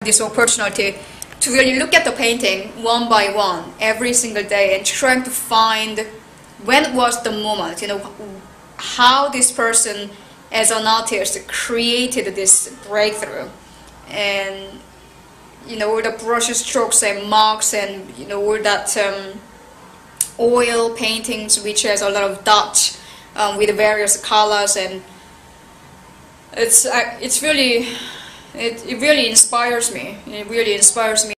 this opportunity to really look at the painting one by one every single day and trying to find when was the moment, you know, how this person as an artist created this breakthrough. And you know, all the brush strokes and marks and you know, all that oil paintings which has a lot of dots with various colors, and it really inspires me. It really inspires me.